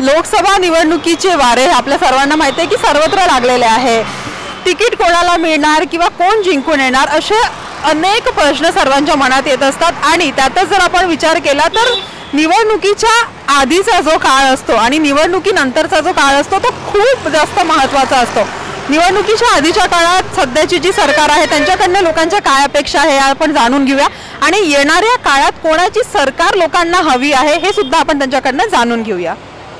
लोकसभा निवडणुकीचे वारे आपल्या सर्वांना माहिती आहे की सर्वत्र लागलेले आहे। तिकीट कोणाला मिळणार किंवा कोण जिंकून येणार असे अनेक प्रश्न सर्वांच्या मनात येत असतात आणि त्यातच जर आपण विचार केला तर निवडणुकीच्या आधीचा जो काळ असतो आणि निवडणुकीनंतरचा जो काळ असतो तो खूप जास्त महत्त्वाचा असतो। निवडणुकीच्या आधीच्या काळात सध्याची जी सरकार आहे त्यांच्याकडनं लोकांच्या काय अपेक्षा आहे आपण जाणून घेऊया आणि येणाऱ्या काळात कोणाची सरकार लोकांना हवी आहे हे सुद्धा आपण त्यांच्याकडनं जाणून घेऊया।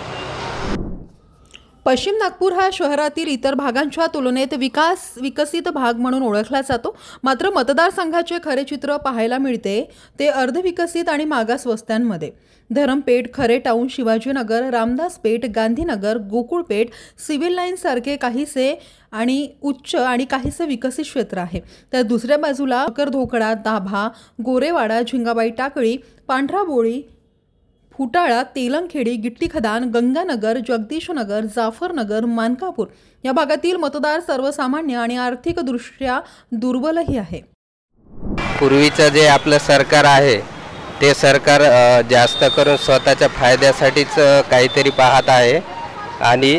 पश्चिम नागपूर हा शहरातील इतर भागांच्या तुलनेत विकसित भाग म्हणून ओळखला जातो। मात्र मतदारसंघाचे खरे चित्र पाहायला मिळते ते अर्धविकसित आणि मागास वस्त्यांमध्ये। Dharampeth, Khare town, Shivajinagar, Ramdaspeth, Gandhinagar, Gokulpeth, civil line सारखे काहीसे आणि उच्च आणि काहीसे विकसित क्षेत्र आहे। तर दुसऱ्या बाजूला धोकडा, दाभा, गोरेवाडा, झिंगाबाई टाकळी, पांढराबोळी, फुटाळा, तेलंगखेडी, गिट्टीखदान, गंगानगर, जगदीशनगर, जाफरनगर, मानकापूर या भागातील मतदार सर्वसामान्य आणि आर्थिकदृष्ट्या दुर्बलही आहे। पूर्वीचं जे आपलं सरकार आहे ते सरकार जास्त करून स्वतःच्या फायद्यासाठीच काहीतरी पाहत आहे आणि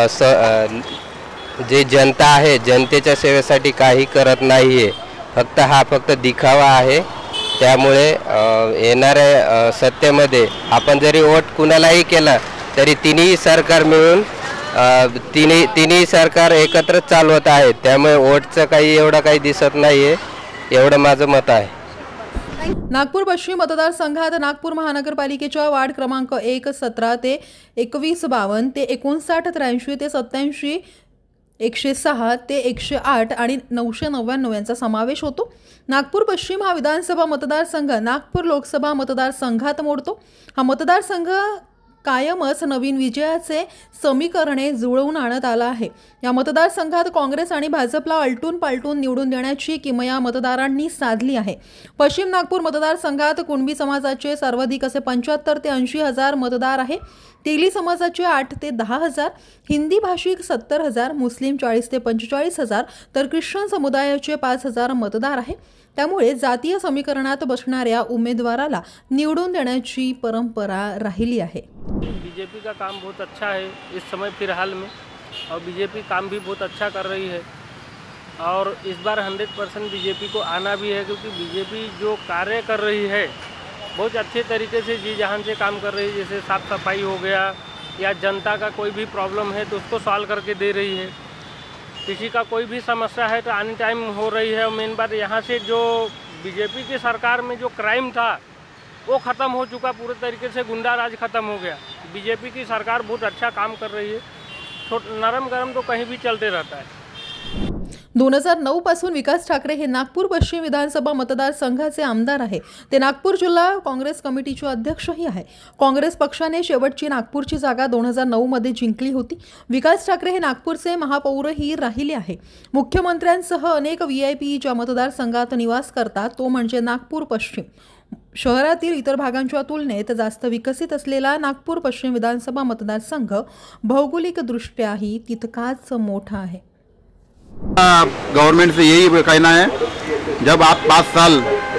जे जनता आहे जनतेच्या सेवेसाठी काही करत नाही आहे। फक्त दिखावा आहे। त्यामुळे येणाऱ्या सत्तेमध्ये आपण जरी वोट कुणालाही केला तरी तिन्ही सरकार मिळून तिन्ही सरकार एकत्र चालवत आहेत। त्यामुळे वोटचं एवढं काही दिसत नाहीये, एवढं माझं मत आहे। नागपूर पश्चिम मतदारसंघात नागपूर महानगरपालिकेच्या वार्ड क्रमांक 1, 17 ते 21, 52 ते 59, 83 ते 87, 106 ते 108 आणि 999 यांचा समावेश होतो। नागपूर पश्चिम हा विधानसभा मतदारसंघ नागपूर लोकसभा मतदारसंघात मोडतो। हा मतदारसंघ कायमच नवीन विजयाचे समीकरणे जुळवून आणत आला आहे। या मतदारसंघात काँग्रेस आणि भाजपला आलटून पालटून निवडून देण्याची किमया मतदारांनी साधली आहे। पश्चिम नागपूर मतदारसंघात कुणबी समाजाचे सर्वाधिक असे 75 ते 80 हजार मतदार आहे। तेली समाजाचे 8 ते 10 हजार, हिंदी भाषिक 70 हजार, मुस्लिम 40 ते 45 हजार तर ख्रिश्चन समुदायाचे 5 हजार मतदार आहे। त्यामुळे जातीय समीकरणात बसणाऱ्या उमेदवाराला निवडून देण्याची परंपरा राहिली आहे। बीजेपी का काम बहुत अच्छा है इस समय फिलहाल में, और बीजेपी काम भी बहुत अच्छा कर रही है और इस बार 100% बीजेपी को आना भी है, क्योंकि बीजेपी जो कार्य कर रही है बहुत अच्छे तरीके से जी जहां से काम कर रही है। जैसे साफ सफाई हो गया या जनता का कोई भी प्रॉब्लम है तो उसको सॉल्व करके दे रही है। किसी का कोई भी समस्या है तो आने टाइम हो रही है। और मेन बात यहाँ से जो बीजेपी की सरकार में जो क्राइम था वो ख़त्म हो चुका, पूरे तरीके से गुंडा राज ख़त्म हो गया। बीजेपी की सरकार बहुत अच्छा काम कर रही है। नरम गरम तो कहीं भी चलते रहता है। 2009 पासून विकास ठाकरे हे नागपूर पश्चिम विधानसभा मतदारसंघाचे आमदार आहे। ते नागपूर जिल्हा काँग्रेस कमिटीचे अध्यक्षही आहे। काँग्रेस पक्षाने शेवटची नागपूरची जागा 2009 मध्ये जिंकली होती। विकास ठाकरे हे नागपूरचे महापौरही राहिले आहे। मुख्यमंत्र्यांसह अनेक VIP ज्या मतदारसंघात निवास करतात तो म्हणजे नागपूर पश्चिम। शहरातील इतर भागांच्या तुलनेत जास्त विकसित असलेला नागपूर पश्चिम विधानसभा मतदारसंघ भौगोलिकदृष्ट्याही तितकाच मोठा आहे। गवर्नमेंट से यही कहना है, जब आप 5 साल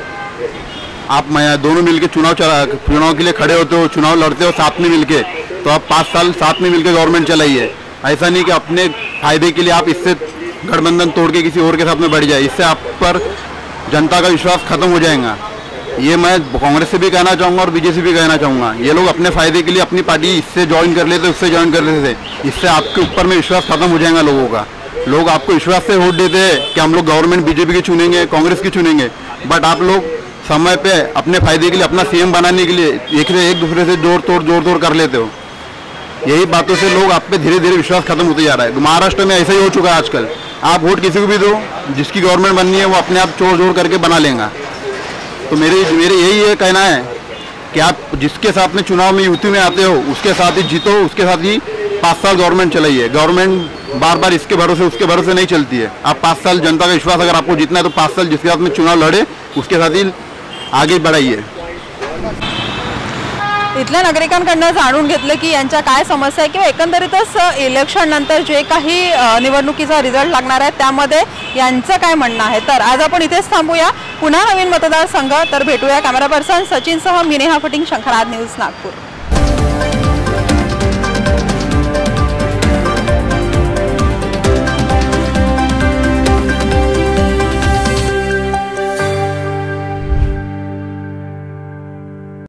आप दोनों मिलके चुनाव के लिए खड़े होते हो, चुनाव लड़ते हो साथ में मिलके, तो आप 5 साल साथ में मिलके गवर्नमेंट चलाइए। ऐसा नहीं कि अपने फायदे के लिए आप इससे गठबंधन तोड़ के किसी और के साथ में बढ़ जाए, इससे आप पर जनता का विश्वास खत्म हो जाएगा। ये मैं कांग्रेस से भी कहना चाहूँगा और बीजेपी से भी कहना चाहूँगा। ये लोग अपने फायदे के लिए अपनी पार्टी इससे ज्वाइन कर लेते, उससे ज्वाइन कर लेते थे, इससे आपके ऊपर में विश्वास खत्म हो जाएगा लोगों का। लोग आपको विश्वास से वोट देते हैं कि हम लोग गवर्नमेंट बीजेपी की चुनेंगे, कांग्रेस की चुनेंगे, बट आप लोग समय पे अपने फायदे के लिए अपना CM बनाने के लिए एक दूसरे से जोड़ तोड़ कर लेते हो। यही बातों से लोग आप पे धीरे धीरे विश्वास खत्म होते जा रहा है। महाराष्ट्र में ऐसा ही हो चुका है आजकल। आप वोट किसी को भी दो, जिसकी गवर्नमेंट बननी है वो अपने आप जोड़ करके बना लेगा। तो मेरे यही ये कहना है कि आप जिसके साथ में चुनाव में युति में आते हो उसके साथ ही जीतो, उसके साथ ही 5 साल गवर्नमेंट चलाइए। गवर्नमेंट बार बार इसके भरोसे उसके भरोसे नहीं चलती है। आप 5 साल जनता का विश्वास अगर आपको जीतना है तो 5 साल जिसके साथ में चुनाव लड़े उसके साथ ही आगे बढ़ाइए। इथल्या नागरिकांकडून जाणून घेतलं की यांच्या काय समस्या आहे किंवा एकंदरीतच इलेक्शन नंतर जे काही निवडणुकीचा रिझल्ट लागणार आहे त्यामध्ये यांचं काय म्हणणं आहे। तर आज आपण इथेच थांबूया। पुन्हा नवीन मतदारसंघ तर भेटूया। कॅमेरा पर्सन सचिन सह मी नेहा फटिंग, शंकराद न्यूज, नागपूर।